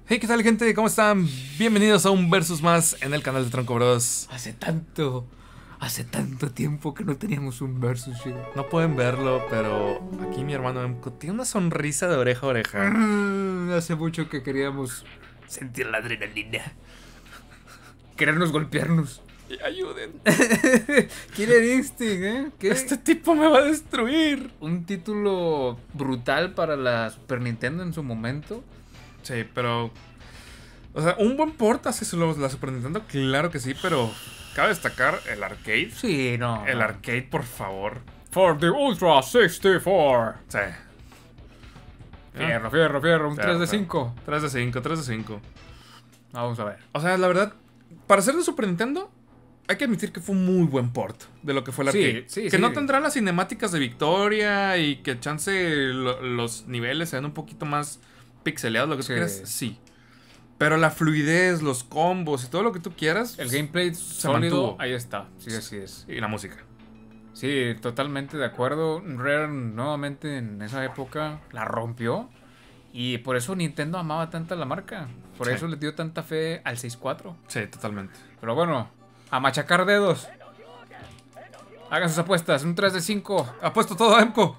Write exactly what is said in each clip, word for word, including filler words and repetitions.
Hey, ¿qué tal, gente? ¿Cómo están? Bienvenidos a un versus más en el canal de Tronco Bros. Hace tanto, hace tanto tiempo que no teníamos un versus, chido. No pueden verlo, pero aquí mi hermano Emco tiene una sonrisa de oreja a oreja. Mm, hace mucho que queríamos sentir la adrenalina. Querernos golpearnos. Y ayuden. Killer Instinct, ¿eh? ¿Qué? Este tipo me va a destruir. Un título brutal para la Super Nintendo en su momento. Sí, pero... O sea, un buen port hace la Super Nintendo, claro que sí, pero... Cabe destacar el arcade. Sí, no. El no. arcade, por favor. For the Ultra sesenta y cuatro. Sí. Fierro, fierro, fierro. Un Fierro, tres de fierro. cinco. tres de cinco, tres de cinco. Vamos a ver. O sea, la verdad, para ser de Super Nintendo, hay que admitir que fue un muy buen port de lo que fue el Sí, arcade. sí, que sí. no tendrá las cinemáticas de victoria y que chance lo- los niveles sean un poquito más pixeleados, lo que tú Sí. quieras, sí. Pero la fluidez, los combos y todo lo que tú quieras. El gameplay sólido, mantuvo. ahí está. Sí, así es. Y la música. Sí, totalmente de acuerdo. Rare nuevamente en esa época la rompió. Y por eso Nintendo amaba tanta la marca. Por Sí. eso le dio tanta fe al seis cuatro. Sí, totalmente. Pero bueno, a machacar dedos. Hagan sus apuestas. Un tres de cinco. Apuesto todo a Emco.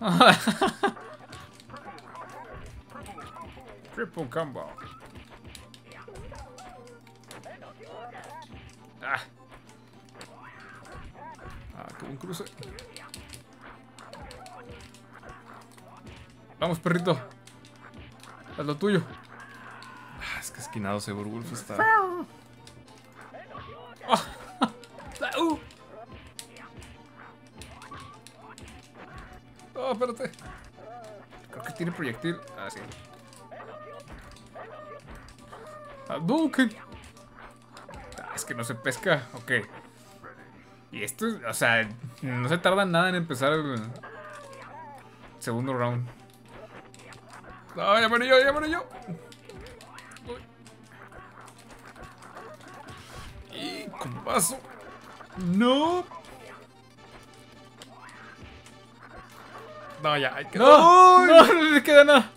Triple combo. Ah, Ah, qué buen cruce. vamos, perrito. Haz lo tuyo. Ah, es que esquinado seguro Wolf está. Uh. Oh, espérate. Creo que tiene proyectil. Ah, sí. Hadouken. Ah, es que no se pesca. Ok. Y esto, o sea, no se tarda nada en empezar el segundo round. No, ya me yo, ya me yo. Y combazo. No. No, ya, hay que. ¡No! ¡Uy! ¡No! No le queda nada.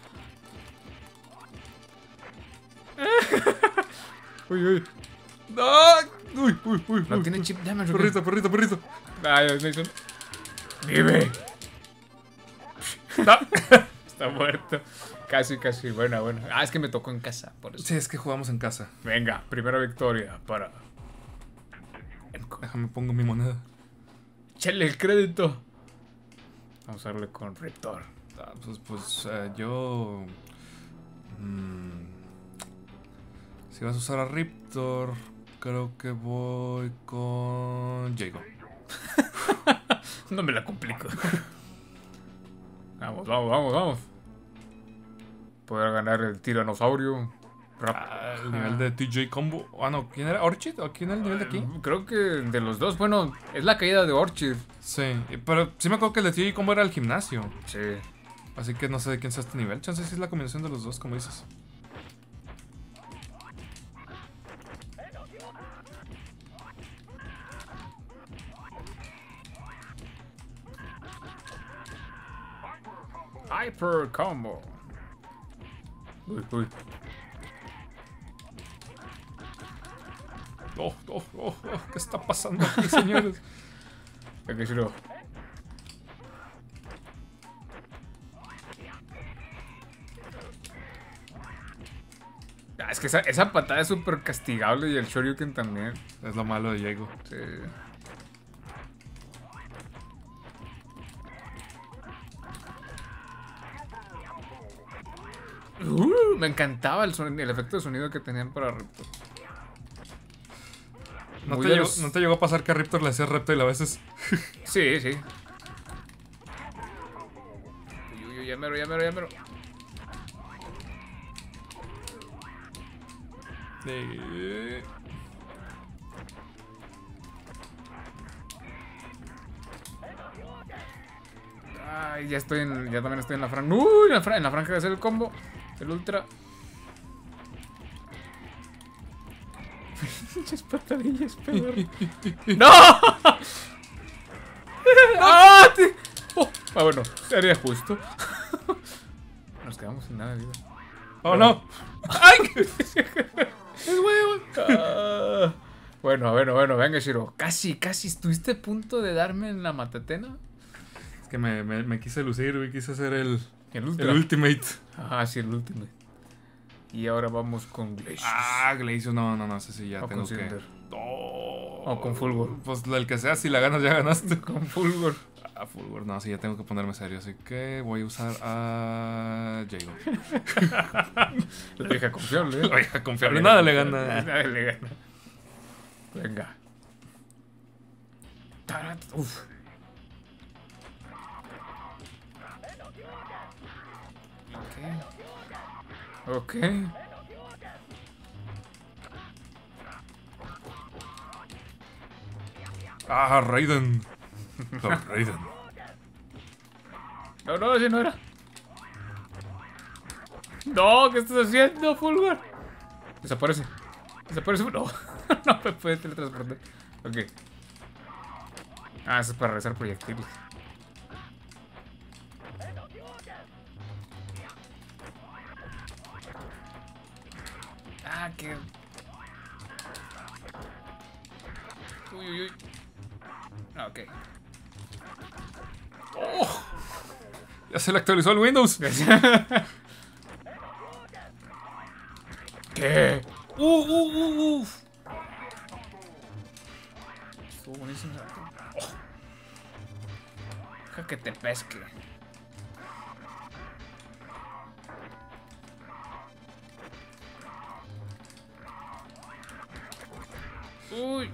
Uy, uy. ¡No! Uy, uy, uy. No uy, tiene uy. chip damage. ¿o qué? Perrito, perrito, perrito. Ay, Nathan. Vive. No. Está muerto. Casi, casi. Buena, buena. Ah, es que me tocó en casa. Por eso. Sí, es que jugamos en casa. Venga, primera victoria para. Déjame pongo mi moneda. Échale el crédito. Vamos a darle con Raptor. Ah, pues, pues eh, yo. mm, si vas a usar a Riptor, creo que voy con Jago. No me la complico. Vamos, vamos, vamos, vamos. Poder ganar el tiranosaurio. Rap- Ah, el nivel de T J Combo. Ah, no, ¿quién era? ¿Orchid? ¿O quién era el nivel de aquí? Creo que de los dos, bueno, es la caída de Orchid. Sí, pero sí me acuerdo que el de T J Combo era el gimnasio. Sí. Así que no sé de quién sea este nivel. Chance sí es la combinación de los dos, como dices. Hyper Combo. Uy, uy. Oh, oh, oh, oh, ¿qué está pasando aquí, señores? Aquí sí lo- Ah, es que esa, esa patada es súper castigable y el Shoryuken también. Es lo malo de Jago. Sí. Uh, me encantaba el, son- el efecto de sonido que tenían para Raptor. ¿No Muy te, de llegó, los- ¿No te llegó a pasar que a Riptor le hacía reptil a veces? Sí, sí. Uy, uy, uy, ya mero, ya mero, ya mero. Eh, Ay, ya estoy en. Ya también estoy en la franja. Uy, en la, fra- en la franja de hacer el combo. El ultra. Pinches patadillas, peor. ¡No! ¡Ah! te- Oh, ah, bueno, sería justo. Nos quedamos sin nada de vida. ¡Oh, no! ¡Ay! ¡Es huevo! Ah, bueno, bueno, bueno, venga, Shiro. Casi, casi estuviste a punto de darme en la matatena. Es que me, me, me quise lucir, güey. Quise hacer el, El el ultra. ultimate. Ah, sí, el último. Y ahora vamos con Glacius. Ah, Glacius, no, no, no, ese sí ya O tengo con que. Cinder. Oh, O con Fulgor. Pues el que sea, si la ganas, ya ganaste. Con Fulgor. Ah, Fulgor, no, sí, ya tengo que ponerme serio. Así que voy a usar a. Jago. La vieja confiable, ¿eh? Oiga, confiable, nada le gana. Nada le gana. Venga. Tarat. Uf. Ok. Ok. Ah, Raiden. Oh, Raiden. No, no, ese no era. No, ¿qué estás haciendo, Fulgor? Desaparece. Desaparece. No, no me puede teletransportar. Ok. Ah, eso es para rezar proyectiles. Ah, qué. Uy, uy, uy. Ah, ok. Oh, ya se le actualizó el Windows. ¿Qué? Uh, uh, uh, uh. Estuvo buenísimo. Oh. Deja que te pesque. Uy.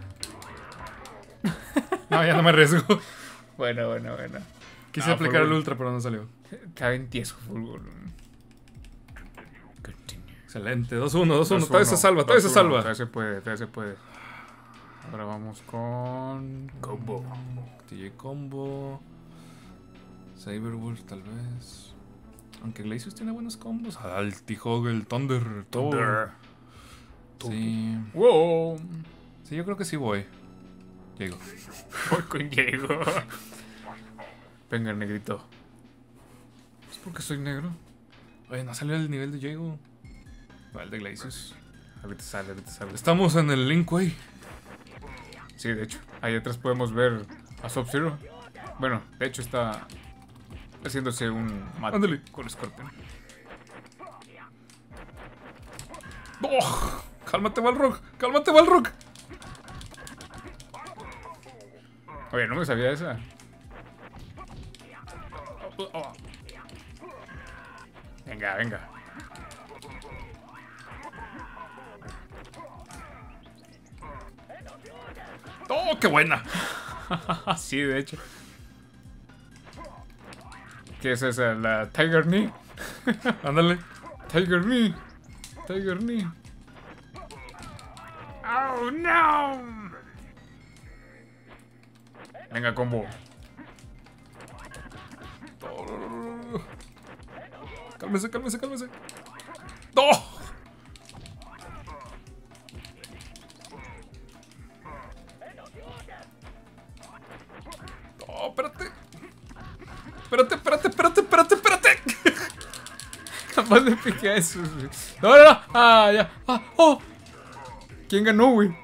No, ya no me arriesgo. Bueno, bueno, bueno. Quise No, aplicar Fulgor. el ultra, pero no salió. Está bien tieso, Fulgor. Continue. Excelente. dos uno, dos uno. dos Todavía se uno, salva, todavía se dos uno. salva. Todavía se puede, todavía se puede. Ahora vamos con Combo. T J Combo. Saberwolf, tal vez. Aunque Glacius tiene buenos combos. Ah, el T-Hog, el Thunder. Thunder. Sí. Wow. Sí, yo creo que sí voy. Llego. Voy con Diego. Venga, negrito. ¿Es porque soy negro? Oye, no salió el nivel de Jago. Va el de Glacius. Ahorita sale, ahorita sale. Estamos en el Linkway. Sí, de hecho. Ahí atrás podemos ver a Sub-Zero. Bueno, de hecho está haciéndose un mate Ándale. con Scorpion. ¡Oh! ¡Cálmate, Balrog! ¡Cálmate, Balrog! Oye, no me sabía esa. Oh, oh. Venga, venga. ¡Oh, qué buena! Sí, de hecho. ¿Qué es esa? ¿La Tiger Knee? Ándale. Tiger Knee. Tiger Knee. ¡Oh, no! Venga, combo. Oh. Cálmese, cálmese, cálmese. ¡Oh! ¡Oh, espérate! Espérate, espérate, espérate, espérate, espérate. Capaz de piquear eso. güey. No, no, no. Ah, ya. Ah, oh. ¿Quién ganó, güey?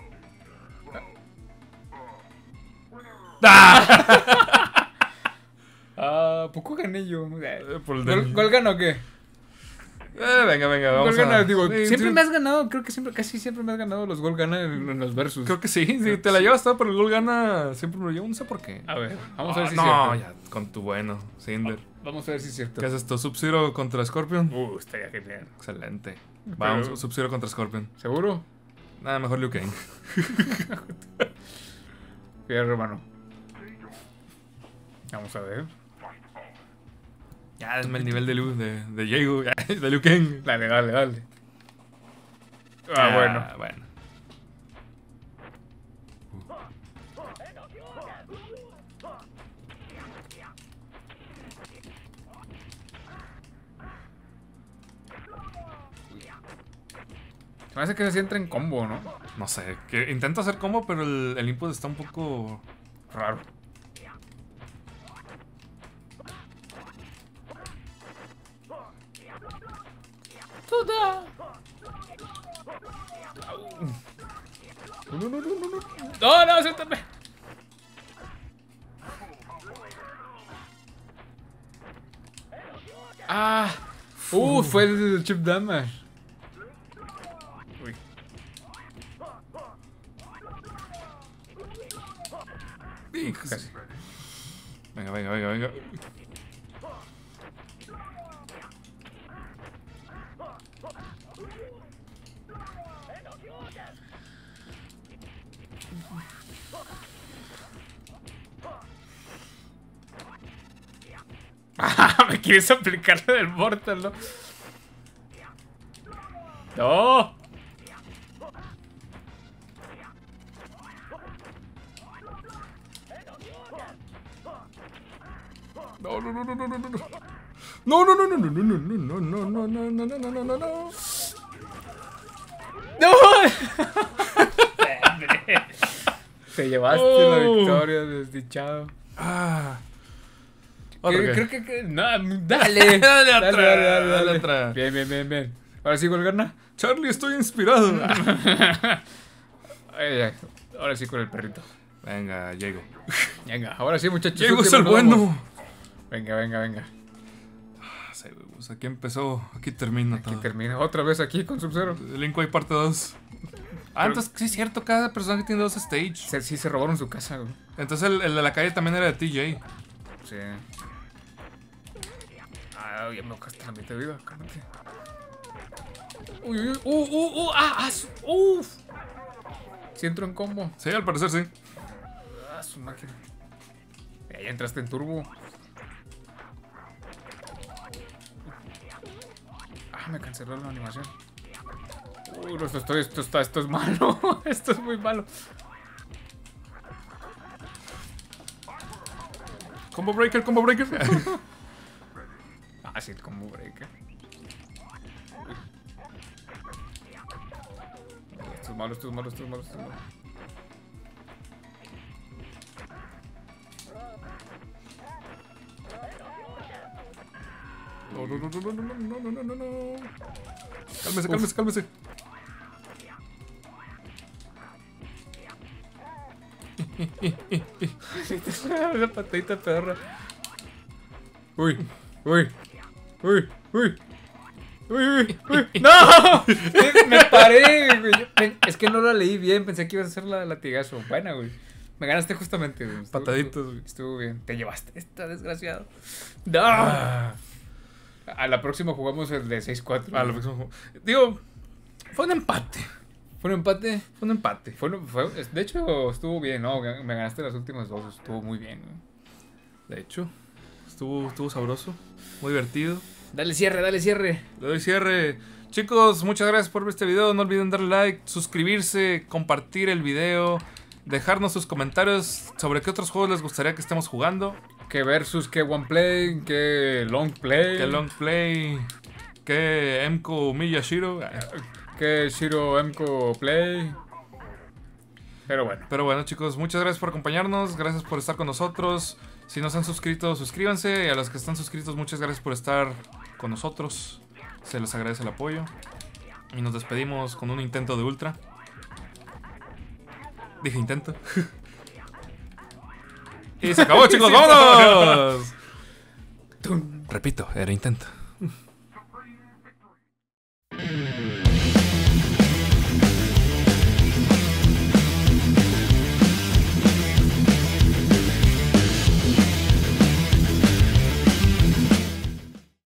Ah, poco gané yo. Eh, por el ¿Gol, del- gol gana o qué? Eh, venga, venga, vamos Gol gana, a... digo, Sí, siempre sí. me has ganado. Creo que siempre, casi siempre me has ganado los gol gana en, en los versus. Creo que sí, sí, te la llevas toda, pero el gol gana. Siempre me lo llevo, no sé por qué. A ver, vamos a ver Ah, si no, es cierto. ya, con tu bueno, Cinder. Vamos a ver si es cierto. ¿Qué haces esto? ¿Sub-Zero contra Scorpion? Uh, estaría genial. Excelente. Vamos, Pero- Sub-Zero contra Scorpion. ¿Seguro? Nada, mejor Liu Kang. Fíjate, hermano. Vamos a ver. Ya, denme el nivel de Liu, de, de Jago, ya, de Liu Kang. Dale, dale, dale. Ah, bueno. bueno. Se me hace que se entra en combo, ¿no? No sé, que intento hacer combo, pero el, el input está un poco Raro. Toda. No, no, no, no, no. No, no, suéltame. Ah. Uh, fue el chip damage. Uy. Casi. Venga, venga, venga, venga. Ah, me quieres aplicar la del Mortal, ¿no? ¡No! No, no, no, no, no, no, no. No, no, no, no, no, no, no, no, no, no, no, no, no, no, no, no, no. ¡No! Te llevaste oh. la victoria, desdichado. Ah. Creo, creo que, que no, dale, dale, dale, otra, dale, dale, dale otra. Bien, bien, bien, bien. Ahora sí, Golgarna. Charlie, estoy inspirado. Ay, ahora sí con el perrito. Venga, llego. Venga, ahora sí, muchachos. Llego es el bueno. Venga, venga, venga. Ah, pues aquí empezó, aquí termina aquí todo. Aquí termina, otra vez aquí con Sub-Zero. Link Way parte dos. Ah, entonces sí es cierto, cada personaje tiene dos stages. Sí, sí, se robaron su casa, güey. Entonces el, el de la calle también era de T J. Sí. Ah, ya me tocaste la mitad de vida, cálmate. Uy, uy, uy, uh, uh, uh, ah, ah, uff. Si entro en combo. Sí, al parecer sí. Ah, su máquina. Ya entraste en turbo. Ah, me canceló la animación. Uy, esto, esto, esto, está, esto es malo. Esto es muy malo. Combo breaker, combo breaker. Ah, sí, el combo breaker. Esto es malo, esto es malo, esto es malo, esto es malo. No, no, no, no, no, no, no, no, no, no, no. Cálmese, cálmese, cálmese. Esa patadita perra. Uy, uy, uy, uy. Uy, uy, uy. ¡No! Me paré, güey. Es que no la leí bien. Pensé que ibas a hacer la latigazo. Buena, güey. Me ganaste justamente, güey. Estuvo, Pataditos, güey. Estuvo, estuvo bien. Te llevaste esta, desgraciado. ¡No! Ah. A la próxima jugamos el de seis cuatro. A la próxima jugamos. Digo, fue un empate. ¿Fue un empate? Fue un empate. Fue, fue, de hecho, estuvo bien, ¿no? Me ganaste las últimas dos. Estuvo muy bien, güey. De hecho, estuvo, estuvo sabroso. Muy divertido. Dale cierre, dale cierre. Le doy cierre. Chicos, muchas gracias por ver este video. No olviden darle like, suscribirse, compartir el video, dejarnos sus comentarios sobre qué otros juegos les gustaría que estemos jugando. ¿Qué versus, qué one play, qué long play? ¿Qué long play? ¿Qué Emco Miyashiro? ¿Qué Shiro Emco play? Pero bueno. Pero bueno, chicos, muchas gracias por acompañarnos. Gracias por estar con nosotros. Si no se han suscrito, suscríbanse. Y a los que están suscritos, muchas gracias por estar con nosotros. Se les agradece el apoyo. Y nos despedimos con un intento de ultra. Dije intento. Y se acabó, chicos. ¡Vámonos! Repito, era intento.